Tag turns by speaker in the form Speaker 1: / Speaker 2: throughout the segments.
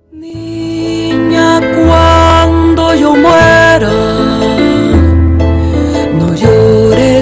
Speaker 1: Niña, cuando yo muera, no llores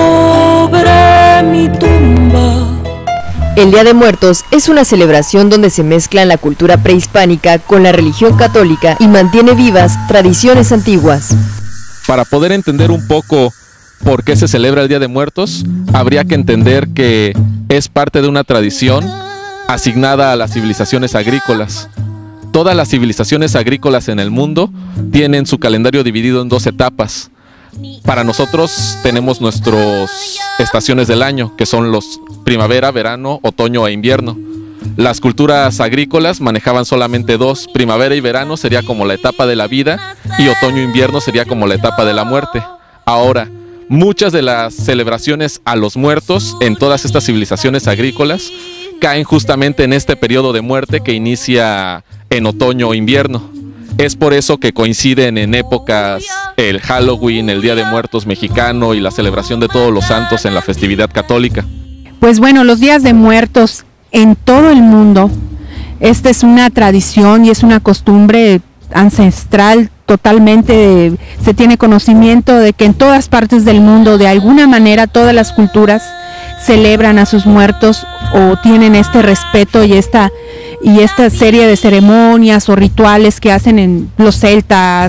Speaker 1: sobre mi tumba.
Speaker 2: El Día de Muertos es una celebración donde se mezclan la cultura prehispánica con la religión católica y mantiene vivas tradiciones antiguas.
Speaker 3: Para poder entender un poco por qué se celebra el Día de Muertos, habría que entender que es parte de una tradición asignada a las civilizaciones agrícolas. Todas las civilizaciones agrícolas en el mundo tienen su calendario dividido en 2 etapas. Para nosotros tenemos nuestras estaciones del año, que son los primavera, verano, otoño e invierno. Las culturas agrícolas manejaban solamente 2, primavera y verano sería como la etapa de la vida y otoño e invierno sería como la etapa de la muerte. Ahora, muchas de las celebraciones a los muertos en todas estas civilizaciones agrícolas caen justamente en este periodo de muerte que inicia en otoño o invierno. Es por eso que coinciden en épocas el Halloween, el Día de Muertos mexicano y la celebración de todos los santos en la festividad católica.
Speaker 4: Pues bueno, los días de muertos en todo el mundo, esta es una tradición y es una costumbre ancestral totalmente. Se tiene conocimiento de que en todas partes del mundo, de alguna manera, todas las culturas celebran a sus muertos o tienen este respeto y esta serie de ceremonias o rituales que hacen en los celtas,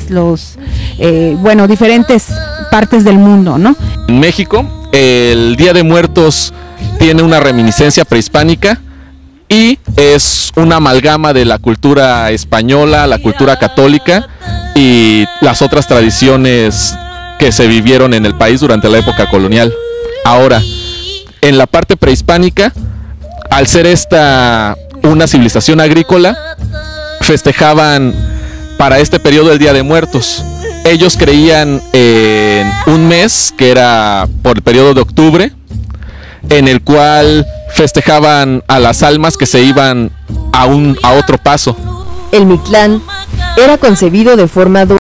Speaker 4: diferentes partes del mundo, ¿no?
Speaker 3: En México, el Día de Muertos tiene una reminiscencia prehispánica y es una amalgama de la cultura española, la cultura católica y las otras tradiciones que se vivieron en el país durante la época colonial. Ahora, en la parte prehispánica, al ser esta una civilización agrícola, festejaban para este periodo el Día de Muertos. Ellos creían en un mes que era por el periodo de octubre, en el cual festejaban a las almas que se iban a otro paso.
Speaker 2: El Mictlán era concebido de forma dual,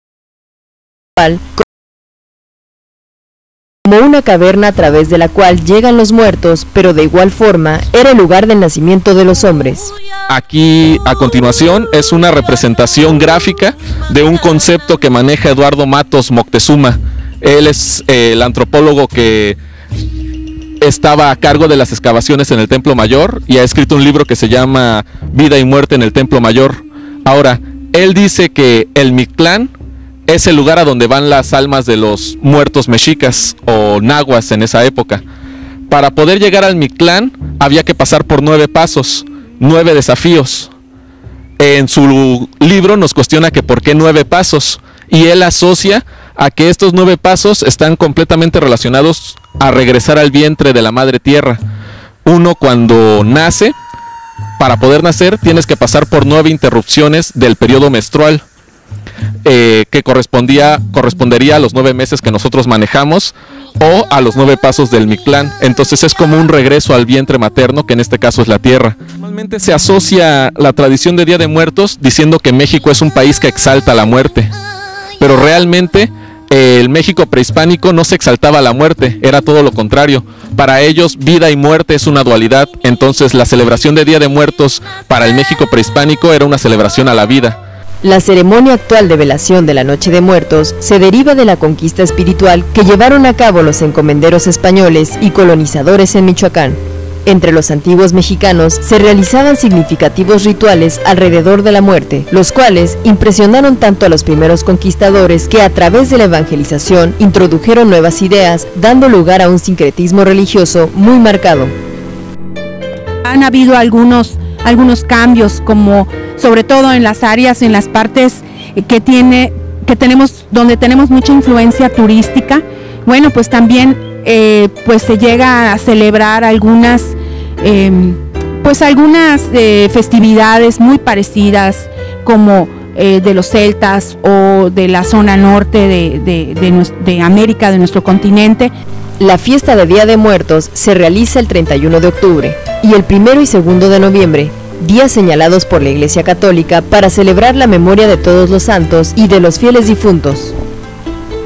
Speaker 2: como una caverna a través de la cual llegan los muertos, pero de igual forma era el lugar del nacimiento de los hombres.
Speaker 3: Aquí a continuación es una representación gráfica de un concepto que maneja Eduardo Matos Moctezuma. Él es el antropólogo que estaba a cargo de las excavaciones en el Templo Mayor y ha escrito un libro que se llama Vida y Muerte en el Templo Mayor. Ahora, él dice que el Mictlán es el lugar a donde van las almas de los muertos mexicas o nahuas en esa época. Para poder llegar al Mictlán había que pasar por 9 pasos, 9 desafíos. En su libro nos cuestiona que por qué 9 pasos, y él asocia a que estos 9 pasos están completamente relacionados a regresar al vientre de la madre tierra. Uno, cuando nace, para poder nacer tienes que pasar por 9 interrupciones del periodo menstrual, que correspondería a los 9 meses que nosotros manejamos o a los 9 pasos del Mictlán. Entonces es como un regreso al vientre materno, que en este caso es la tierra. Normalmente se asocia la tradición de Día de Muertos diciendo que México es un país que exalta la muerte, pero realmente el México prehispánico no se exaltaba la muerte, era todo lo contrario. Para ellos vida y muerte es una dualidad, entonces la celebración de Día de Muertos para el México prehispánico era una celebración a la vida.
Speaker 2: La ceremonia actual de velación de la Noche de Muertos se deriva de la conquista espiritual que llevaron a cabo los encomenderos españoles y colonizadores en Michoacán. Entre los antiguos mexicanos se realizaban significativos rituales alrededor de la muerte, los cuales impresionaron tanto a los primeros conquistadores que a través de la evangelización introdujeron nuevas ideas, dando lugar a un sincretismo religioso muy marcado.
Speaker 4: Han habido algunos cambios, como sobre todo en las áreas, en las partes donde tenemos mucha influencia turística. Bueno, pues también pues se llega a celebrar algunas festividades muy parecidas, como de los celtas o de la zona norte de América, de nuestro continente.
Speaker 2: La fiesta de Día de Muertos se realiza el 31 de octubre y el 1 y 2 de noviembre, días señalados por la Iglesia Católica para celebrar la memoria de todos los santos y de los fieles difuntos.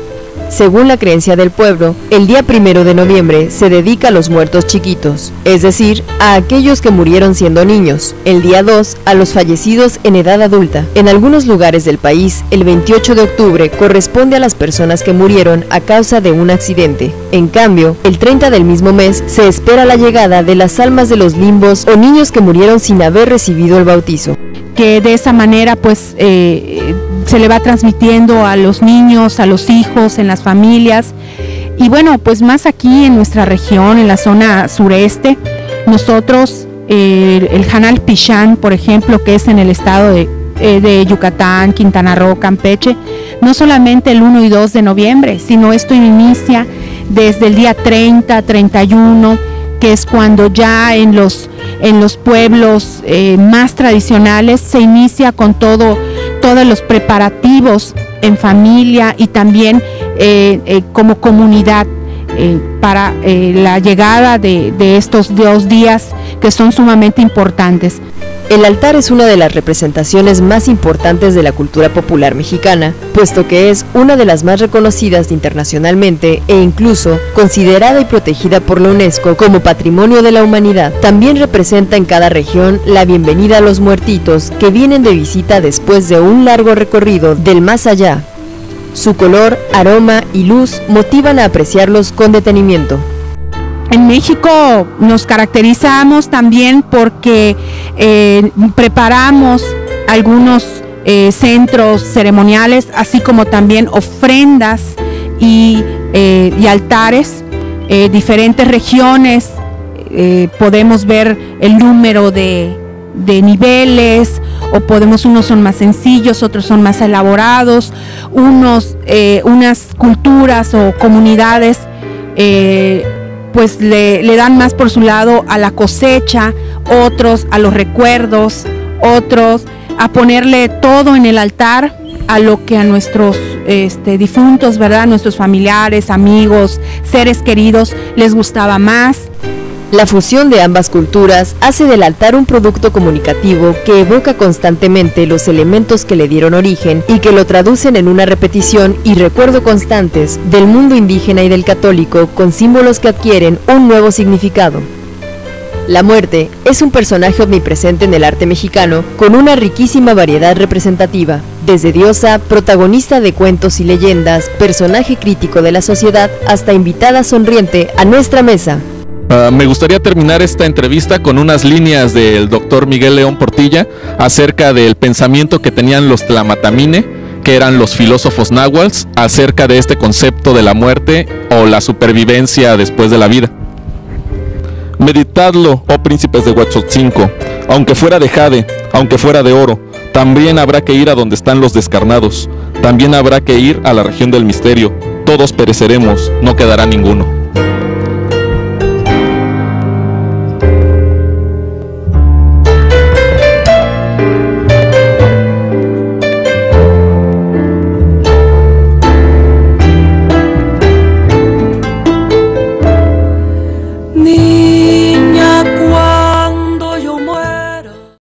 Speaker 2: Según la creencia del pueblo, el día 1 de noviembre se dedica a los muertos chiquitos, es decir, a aquellos que murieron siendo niños. El día 2 a los fallecidos en edad adulta. En algunos lugares del país, el 28 de octubre corresponde a las personas que murieron a causa de un accidente. En cambio, el 30 del mismo mes se espera la llegada de las almas de los limbos o niños que murieron sin haber recibido el bautizo.
Speaker 4: Que de esa manera pues se le va transmitiendo a los niños, a los hijos, en las familias. Y bueno, pues más aquí en nuestra región, en la zona sureste, nosotros el Hanal Pichán, por ejemplo, que es en el estado de Yucatán, Quintana Roo, Campeche, no solamente el 1 y 2 de noviembre, sino esto inicia desde el día 30, 31, que es cuando ya en los pueblos más tradicionales se inicia con todos los preparativos en familia y también como comunidad para la llegada de estos 2 días que son sumamente importantes.
Speaker 2: El altar es una de las representaciones más importantes de la cultura popular mexicana, puesto que es una de las más reconocidas internacionalmente e incluso considerada y protegida por la UNESCO como Patrimonio de la Humanidad. También representa en cada región la bienvenida a los muertitos que vienen de visita después de un largo recorrido del más allá. Su color, aroma y luz motivan a apreciarlos con detenimiento.
Speaker 4: En México nos caracterizamos también porque preparamos algunos centros ceremoniales, así como también ofrendas y altares. Diferentes regiones podemos ver el número de niveles, o unos son más sencillos, otros son más elaborados, unas culturas o comunidades pues le dan más por su lado a la cosecha, otros a los recuerdos, otros a ponerle todo en el altar a lo que a nuestros difuntos, ¿verdad? Nuestros familiares, amigos, seres queridos les gustaba más.
Speaker 2: La fusión de ambas culturas hace del altar un producto comunicativo que evoca constantemente los elementos que le dieron origen y que lo traducen en una repetición y recuerdo constantes del mundo indígena y del católico con símbolos que adquieren un nuevo significado. La muerte es un personaje omnipresente en el arte mexicano con una riquísima variedad representativa, desde diosa, protagonista de cuentos y leyendas, personaje crítico de la sociedad, hasta invitada sonriente a nuestra mesa.
Speaker 3: Me gustaría terminar esta entrevista con unas líneas del doctor Miguel León Portilla acerca del pensamiento que tenían los Tlamatamine, que eran los filósofos náhuatl, acerca de este concepto de la muerte o la supervivencia después de la vida. Meditadlo, oh príncipes de Huatzotzinco, aunque fuera de jade, aunque fuera de oro, también habrá que ir a donde están los descarnados, también habrá que ir a la región del misterio, todos pereceremos, no quedará ninguno.